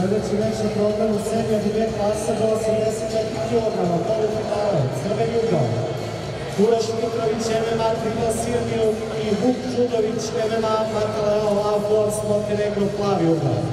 Sledeći meč na programu serija debet klasa do 84 kg, polufinale, crveni ugao. Uroš Mitrović, MMA Trigla Sirmiju i Vuk Đudović, MMA Mataleo Lav Force Montenegro, plavi ugao.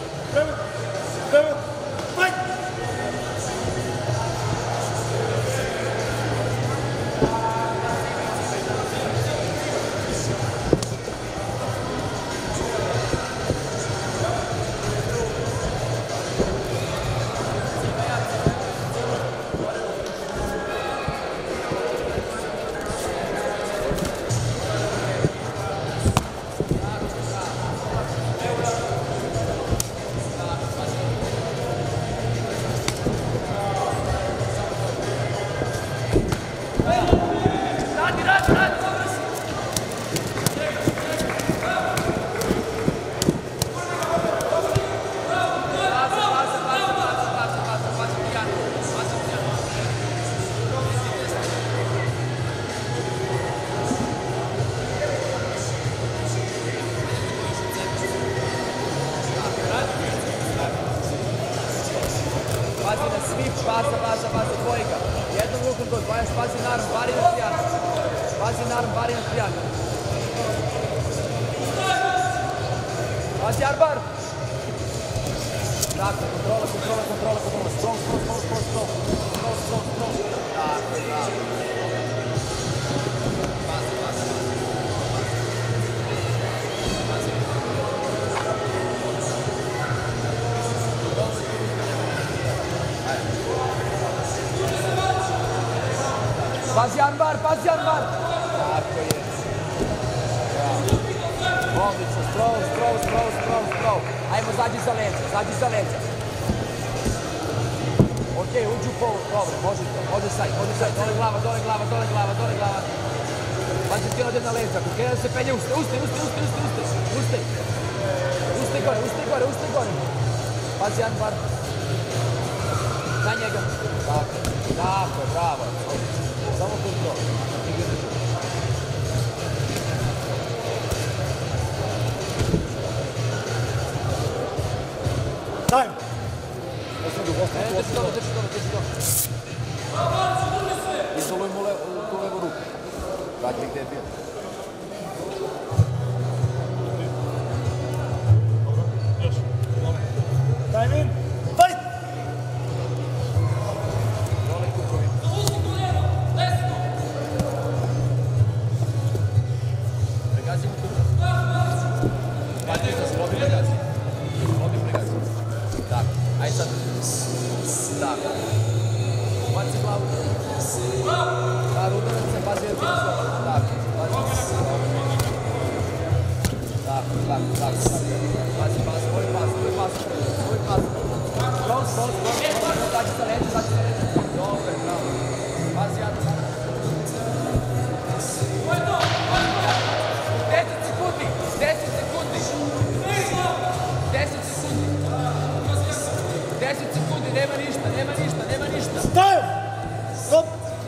Pazi dvojka. Jednom rukom do 20, pazi narm, bari na trijanu. Pazi narm, bari na trijanu. Pazi arbar. Tako, kontrola. Strong. Tako, bravo. Pazi armbar! Tako je. Odlično, strong. Ajmo, zađi za leđa. Okej, uđi u polu, dobro, može saj. Dole glava. Pazi ti ode na leđa, ako krene da se penje, ustaj. Ustaj gore. Pazi armbar. Na njega. Tako, bravo. Samo kontrol. Time! Drži dobro. Izoluj mu tu levu ruku. Vrati gde je bio. Time in! Fight! Aj sad. Tako. Baci glavu. Par udaraca, pazi jer ti izgleda. Tako. Pazi, svoj pas. Strong. Zađi sa leđa. Dobre, bravo. Pazi, Jadu. 10 sekundi, nema ništa. Stop! Stop!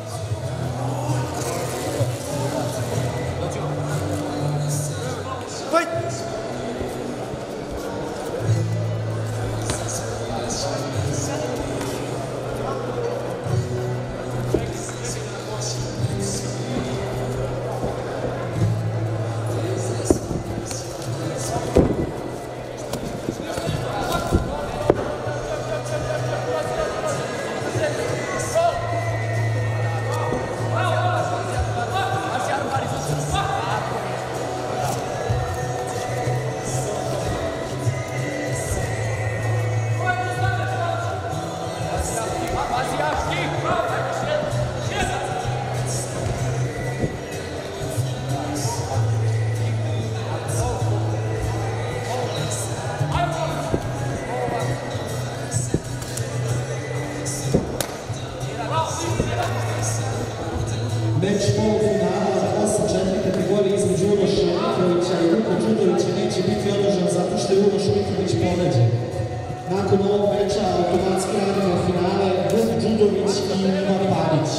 Fight! Meč polufinala 8-4 kategorije između Uroša Mitrovića i Vuka Đudovića neće biti održan zato što je Uroš Mitrović povređen. Nakon ovog meča automatski radimo finale Vuk Đudović i Ivan Panić.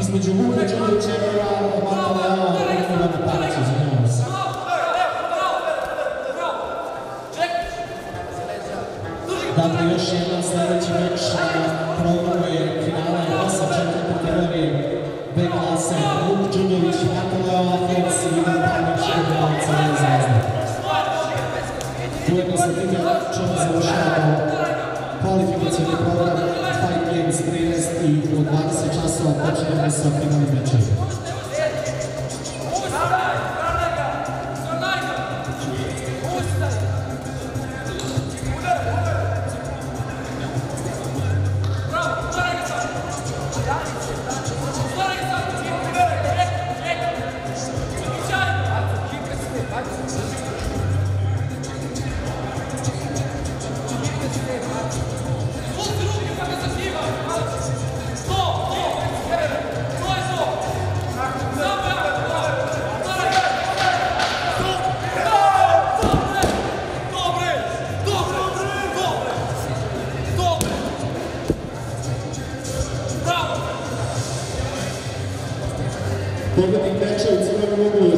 između Luka Đurovića i Mataleo Renova na parću, zanimamo se. Dakle, još jedan sljedeći meč na programu je finale 8-4 kategorije B klase. Luk Đurović, Mataleo Afons i Ivan Panić od Crvene zvezde. Ujedno sa time ćemo završavamo kvalifikacijni program Fight Games 13 i u 20 časova počinjemo sa finalnim mečem. Pobednik meča u crvenom uglu